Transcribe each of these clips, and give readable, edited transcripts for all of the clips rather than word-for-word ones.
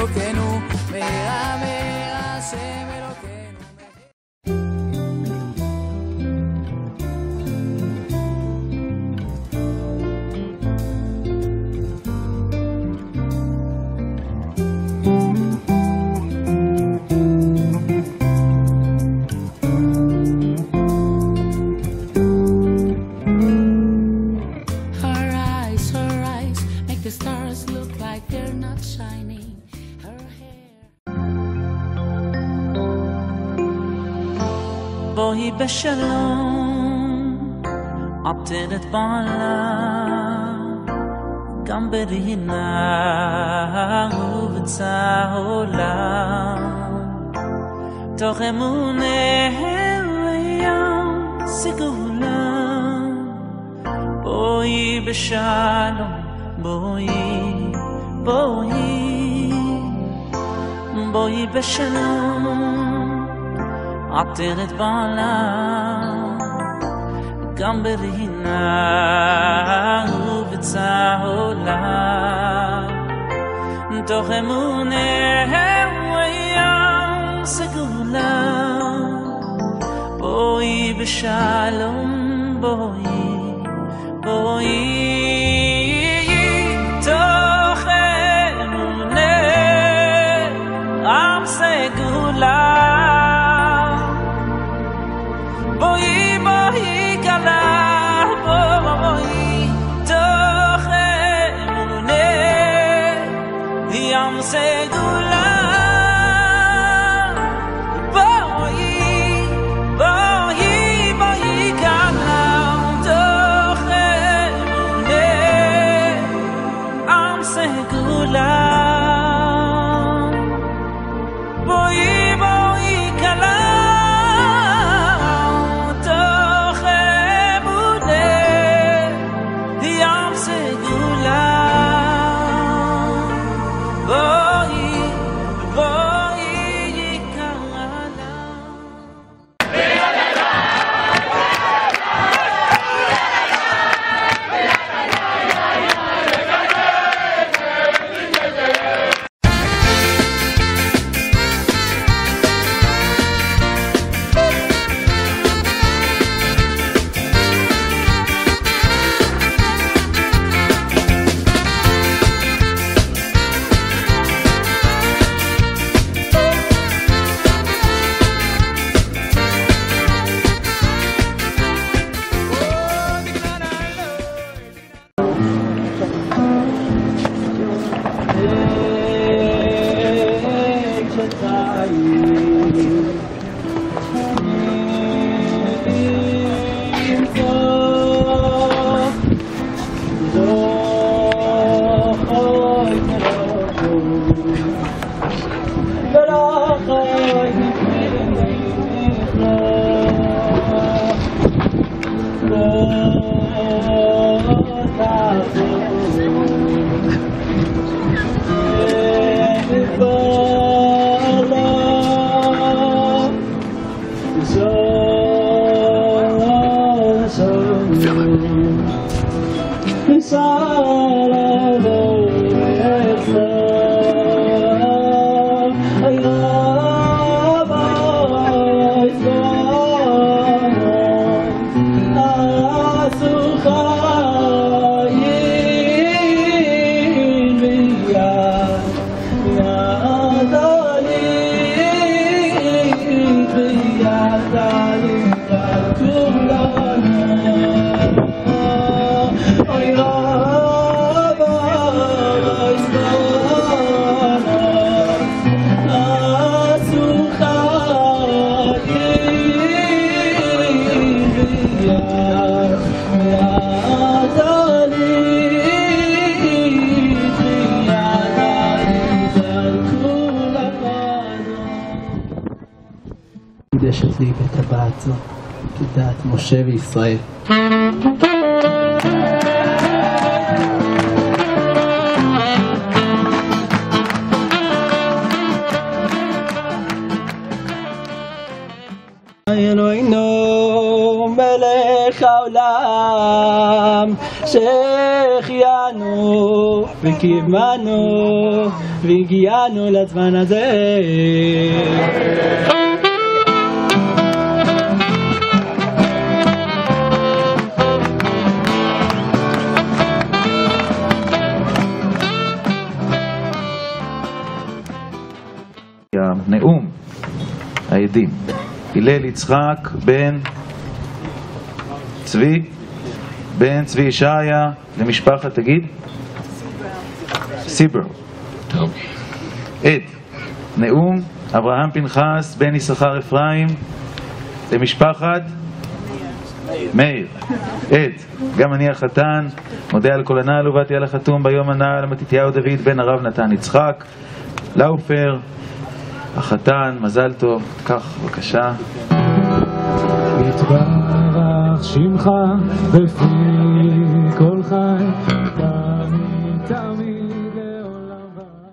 אלוקינו, מהרה מהרה השם אלוקינו. בואי בשלום, עטרת בעלה, גם ברינה ובצהולה, תוך אמונה לים סגולה. בואי בשלום, בואי בשלום, עטרת בעלה, גם ברינה ובצהולה, תוך אמונה ים סגולה. בואי בשלום, בואי תוך אמונה ים סגולה. בואי כלה, בואי תוך אמונה ים סגולה. בואי כלה, תוך אמונה ים סגולה. בואי כלה, מקודשת לי בטבעת זו, כדעת משה וישראל. אלוהינו מלך העולם שהחיינו וקימנו והגיענו לזמן הזה. נאום העדים. הלל יצחק בן צבי, בן צבי ישעיה למשפחת, תגיד? סיבר. טוב. עד. נאום אברהם פנחס בן יששכר אפרים למשפחת מאיר. עד. גם אני החתן מודה על כל הנעל ובאתי על החתום ביום הנעל למתתיהו דוד בן הרב נתן יצחק. לאופר החתן, מזל טוב. כך, בבקשה. יתברך שמך בפי כל חי, תמיד תמיד לעולם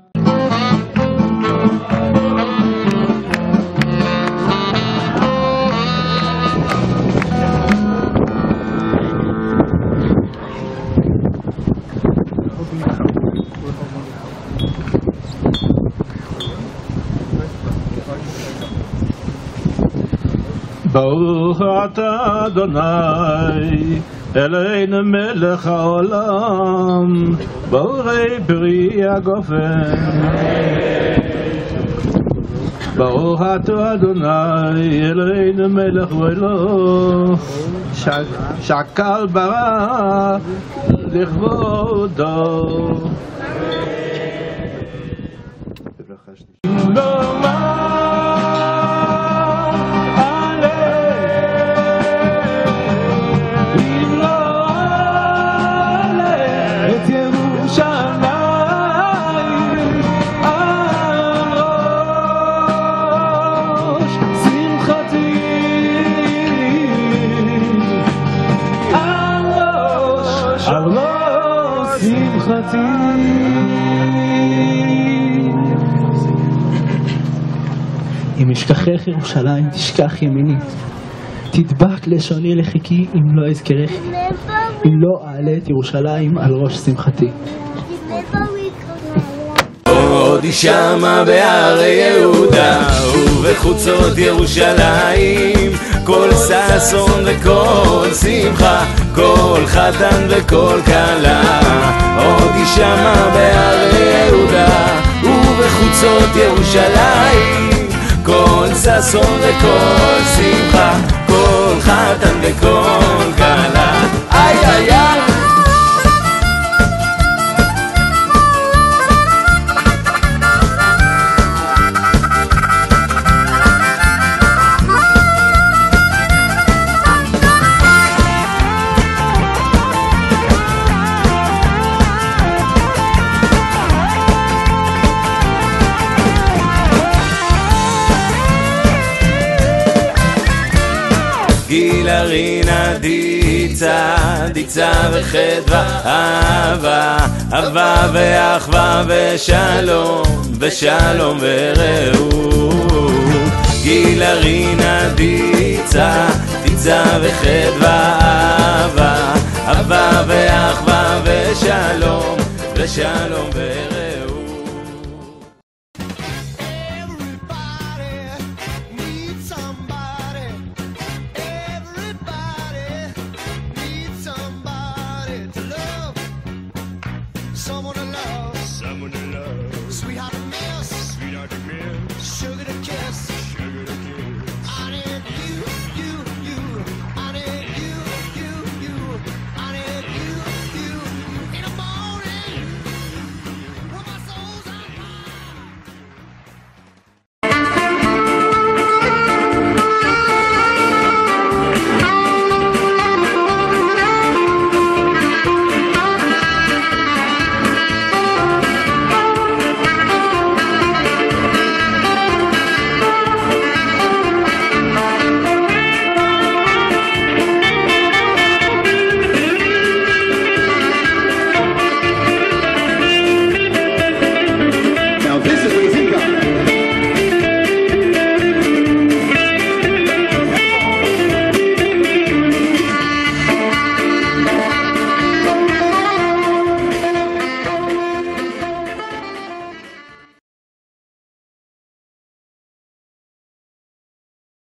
ברוך אתה אדוני אלוהינו מלך העולם בורא פרי הגופן. ברוך אתה אדוני אלוהינו מלך העולם שקל ברא לכבודו. אם אשכחך ירושלים תשכח ימיני, תדבק לשוני לחיקי אם לא אזכרך, אם לא אעלה את ירושלים על ראש שמחתי. עוד שמה בהרי יהודה ובחוצות ירושלים, כל ששון וכל שמחה, כל חתן וכל כלה. עוד שמה בהרי יהודה ובחוצות ירושלים, כל ששון וכל שמחה, כל חתן וכל כלה. איי איי איי. גילרינה דיצה, דיצה וחדווה, אהבה, אהבה ואחווה ושלום, ושלום ורעות. גילרינה דיצה, דיצה וחדווה, אהבה, אהבה ואחווה ושלום, ושלום ורעות.